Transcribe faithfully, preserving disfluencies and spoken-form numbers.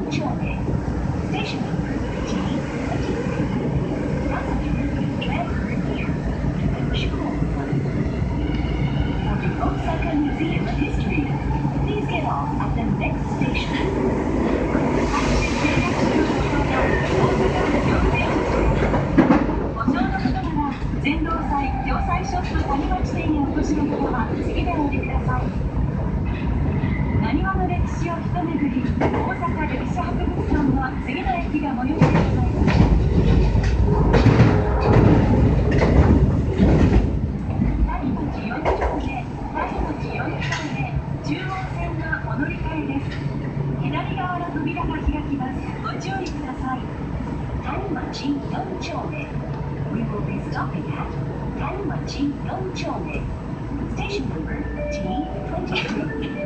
ん丁目 Station number T twenty-three Passengers transfer here to Ushiko One. For the Osaka Museum of History, please get off at the next station. ご乗の方なら全労祭城西ショップ谷町店にお越しの方は次でお降りください。なにわの歴史を一巡り、大阪歴史博物館は次の駅が最寄りでございます。谷町よん丁目、谷町よん丁目、中央線がお乗り換えです。左側の扉が開きます。ご注意ください。谷町よん丁目 We will be stopping at 谷町よん丁目 Station number T twenty-three